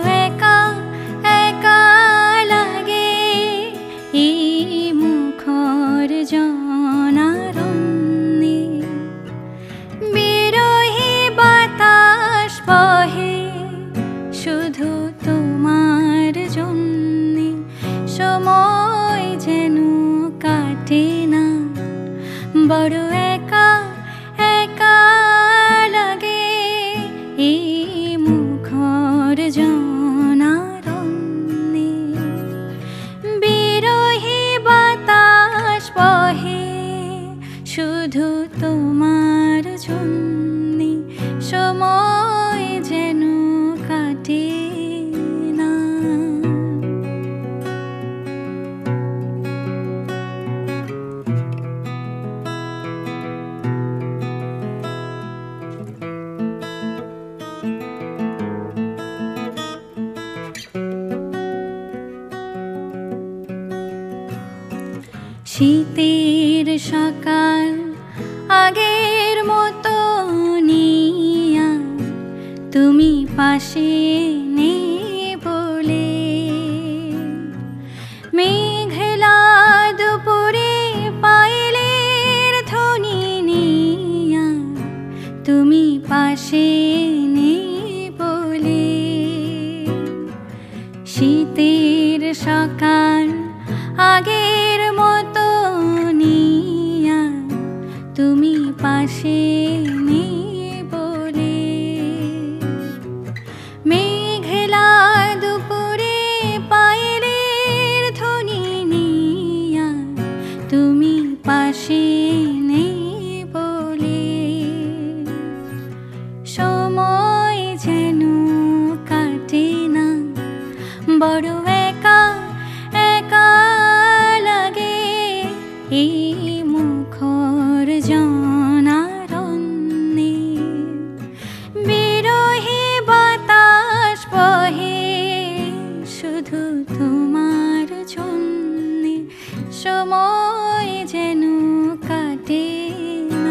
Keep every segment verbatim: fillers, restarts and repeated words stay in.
একা একা লাগে এই মুখর জনারণ্যে। বিরহী বাতাস বহে শুধু তোমার জন্যে, সময় যেন কাটে না, বড় একা একা লাগে এই মুখর জনারণ্যে। বিরহী বাতাস বহে শুধু তোমার জন্যে, সময় যেন কাটে না। শীতের সকাল আগের মতো নিয়া, তুমি পাশে নেই বলে। মেঘলা দুপুরে পায়েলের ধ্বনি নিয়া, তুমি পাশে নেই বলে। শীতের সকাল আগের মতো নিয়া, তুমি পাশে নেই বলে। মেঘলা দুপুরে পায়েলের ধ্বনি নিয়া, তুমি পাশে নেই বলে। সময় যেন কাটে না, বড় একা একা লাগে এই মুখর জনারণ্যে। বিরহী বাতাস বহে শুধু তোমার জন্যে, সময় যেন কাটে না।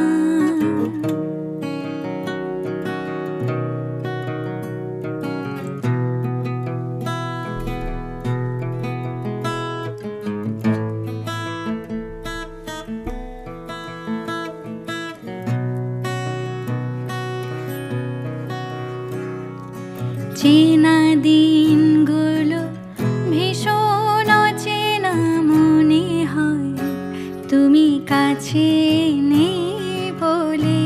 চেনা দিনগুলো ভীষণ অচেনা মনে হয়, তুমি কাছে নেই বলে।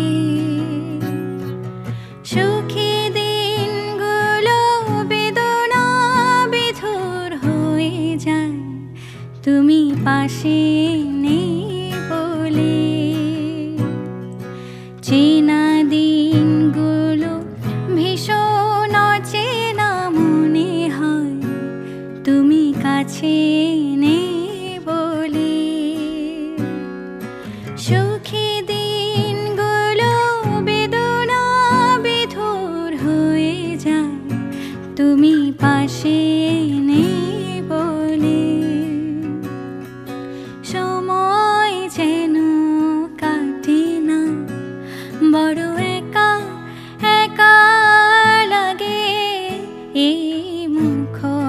সুখী দিনগুলো বেদনা বিধুর হয়ে যায়, তুমি পাশে নেই বলে। চেনা দিনগুলো ভীষণ অচেনা মনে হয়, তুমি কাছে নেই বলে। সুখী দিনগুলো বেদনা বিধুর হয়ে যায়, তুমি পাশে নেই বলে। সময় যেন কাটে না, বড় একা একা লাগে এই মুখর